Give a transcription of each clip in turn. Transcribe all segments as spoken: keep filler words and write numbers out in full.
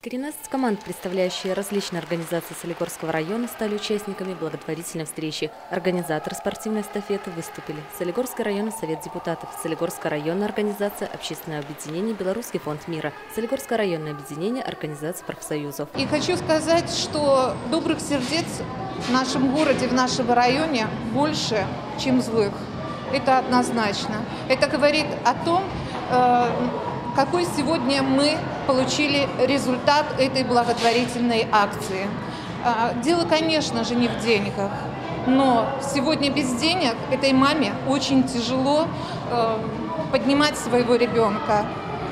тринадцать команд, представляющие различные организации Солигорского района, стали участниками благотворительной встречи. Организаторы спортивной эстафеты выступили: Солигорский районный совет депутатов, Солигорская районная организация Общественное объединение «Белорусский фонд мира», Солигорское районное объединение организаций профсоюзов. И хочу сказать, что добрых сердец в нашем городе, в нашем районе больше, чем злых. Это однозначно. Это говорит о том, какой сегодня мы получили результат этой благотворительной акции. Дело, конечно же, не в деньгах, но сегодня без денег этой маме очень тяжело поднимать своего ребенка,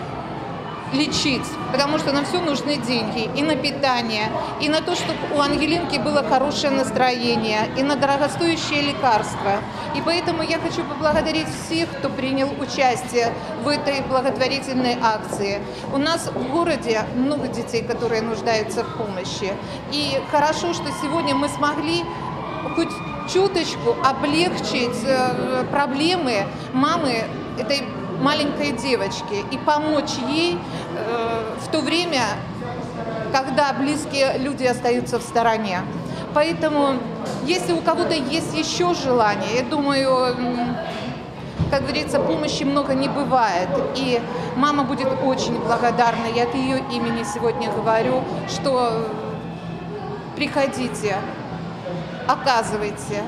лечить, потому что на все нужны деньги, и на питание, и на то, чтобы у Ангелинки было хорошее настроение, и на дорогостоящие лекарства. И поэтому я хочу поблагодарить всех, кто принял участие в этой благотворительной акции. У нас в городе много детей, которые нуждаются в помощи. И хорошо, что сегодня мы смогли хоть чуточку облегчить проблемы мамы этой маленькой девочки и помочь ей э, в то время, когда близкие люди остаются в стороне. Поэтому, если у кого-то есть еще желание, я думаю, как говорится, помощи много не бывает. И мама будет очень благодарна. Я от ее имени сегодня говорю, что приходите, оказывайте.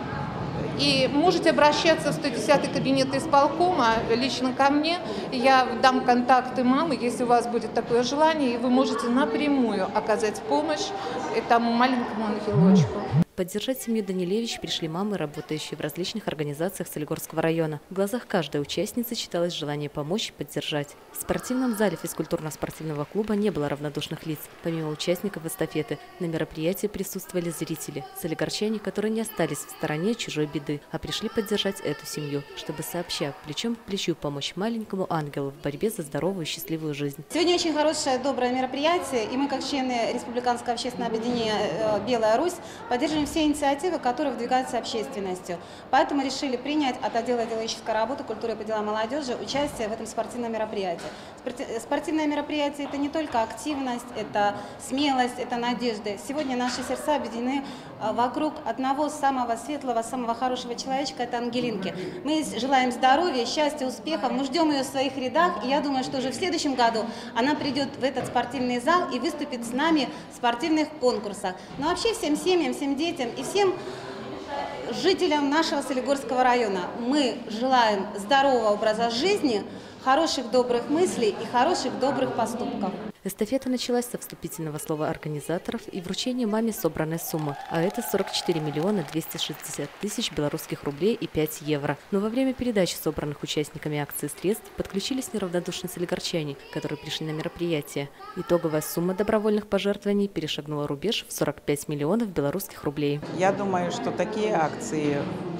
И можете обращаться в сто десятый кабинет исполкома лично ко мне. Я дам контакты мамы, если у вас будет такое желание, и вы можете напрямую оказать помощь этому маленькому ангелочку. Поддержать семью Данилевич пришли мамы, работающие в различных организациях Солигорского района. В глазах каждой участницы читалось желание помочь и поддержать. В спортивном зале физкультурно-спортивного клуба не было равнодушных лиц. Помимо участников эстафеты, на мероприятии присутствовали зрители, солигорчане, которые не остались в стороне чужой беды, а пришли поддержать эту семью, чтобы сообща плечом к плечу помочь маленькому ангелу в борьбе за здоровую и счастливую жизнь. Сегодня очень хорошее, доброе мероприятие, и мы, как члены Республиканского общественного объединения «Белая Русь», поддерживаем все инициативы, которые выдвигаются общественностью. Поэтому решили принять от отдела идеологической работы, культуры и по делам молодежи участие в этом спортивном мероприятии. Спортивное мероприятие – это не только активность, это смелость, это надежда. Сегодня наши сердца объединены вокруг одного самого светлого, самого хорошего человечка – это Ангелинки. Мы желаем здоровья, счастья, успехов, мы ждем ее в своих рядах, и я думаю, что уже в следующем году она придет в этот спортивный зал и выступит с нами в спортивных конкурсах. Но вообще всем семьям, всем детям и всем жителям нашего Солигорского района мы желаем здорового образа жизни, хороших добрых мыслей и хороших добрых поступков. Эстафета началась со вступительного слова организаторов и вручения маме собранной суммы, а это сорок четыре миллиона двести шестьдесят тысяч белорусских рублей и пять евро. Но во время передачи собранных участниками акции средств подключились неравнодушные солигорчане, которые пришли на мероприятие. Итоговая сумма добровольных пожертвований перешагнула рубеж в сорок пять миллионов белорусских рублей. Я думаю, что такие акции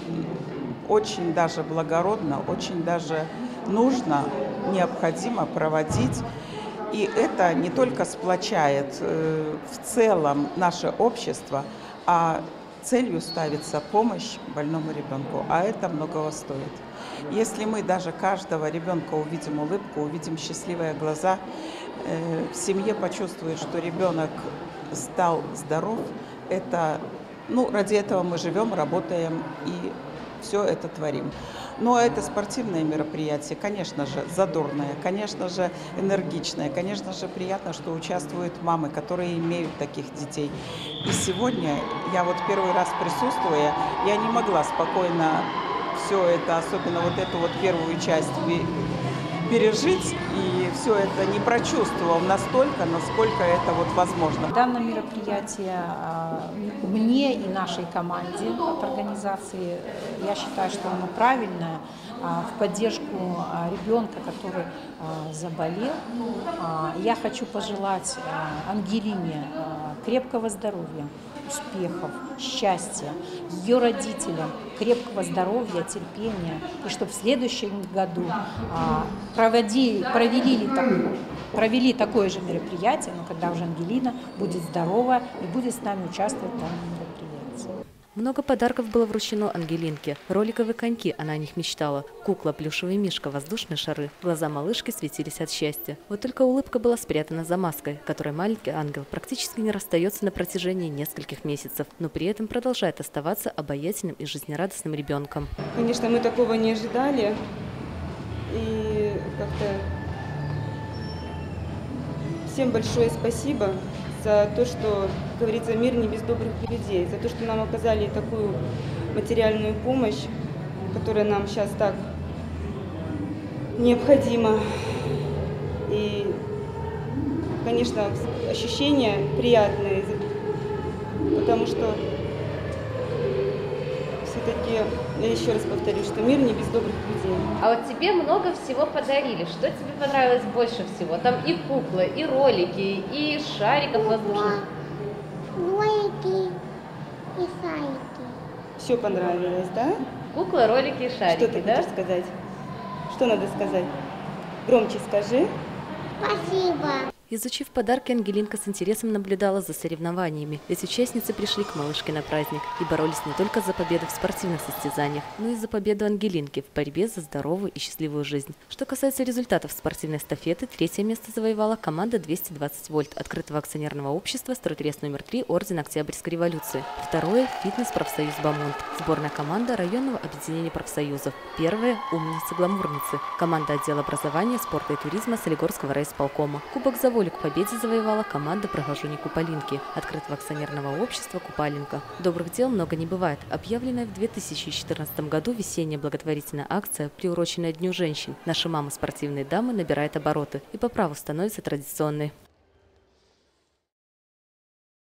очень даже благородно, очень даже нужно, необходимо проводить. И это не только сплочает э, в целом наше общество, а целью ставится помощь больному ребенку, а это многого стоит. Если мы даже каждого ребенка увидим улыбку, увидим счастливые глаза, э, в семье почувствует, что ребенок стал здоров, это, ну, ради этого мы живем, работаем и все это творим. Но это спортивное мероприятие, конечно же, задорное, конечно же, энергичное, конечно же, приятно, что участвуют мамы, которые имеют таких детей. И сегодня, я вот первый раз присутствуя, я не могла спокойно все это, особенно вот эту вот первую часть пережить, и все это не прочувствовал настолько, насколько это вот возможно. Данное мероприятие мне и нашей команде от организации, я считаю, что оно правильное, в поддержку ребенка, который заболел. Я хочу пожелать Ангелине крепкого здоровья, успехов, счастья, ее родителям крепкого здоровья, терпения, и чтобы в следующем году проводили, провели, такое, провели такое же мероприятие, но когда уже Ангелина будет здорова и будет с нами участвовать в данном мероприятии. Много подарков было вручено Ангелинке. Роликовые коньки, она о них мечтала. Кукла, плюшевый мишка, воздушные шары. Глаза малышки светились от счастья. Вот только улыбка была спрятана за маской, которой маленький ангел практически не расстается на протяжении нескольких месяцев, но при этом продолжает оставаться обаятельным и жизнерадостным ребенком. Конечно, мы такого не ожидали. И как-то всем большое спасибо за то, что, как говорится, мир не без добрых людей, за то, что нам оказали такую материальную помощь, которая нам сейчас так необходима. И, конечно, ощущения приятные, потому что все-таки, я еще раз повторю, что мир не без добрых людей. А вот тебе много всего подарили. Что тебе понравилось больше всего? Там и куклы, и ролики, и шариков воздушных. Ролики и шарики. Все понравилось, да? Куклы, ролики и шарики, Что ты да? хочешь сказать? Что надо сказать? Громче скажи. Спасибо. Изучив подарки, Ангелинка с интересом наблюдала за соревнованиями, ведь участницы пришли к малышке на праздник и боролись не только за победу в спортивных состязаниях, но и за победу Ангелинки в борьбе за здоровую и счастливую жизнь. Что касается результатов спортивной эстафеты, третье место завоевала команда двести двадцать вольт открытого акционерного общества «Стройтрест номер три» Ордена Октябрьской революции. Второе – фитнес-профсоюз «Бамонт». Сборная команда районного объединения профсоюзов. Первое – «Умницы-гламурницы». Команда отдела образования, спорта и туризма Солигорского райисполкома. Кубок за волю к победе завоевала команда «Прохожуни Купалинки» открытого акционерного общества «Купалинка». Добрых дел много не бывает. Объявленная в две тысячи четырнадцатом году весенняя благотворительная акция, приуроченная Дню женщин «Наши мамы спортивные дамы» набирает обороты и по праву становится традиционной.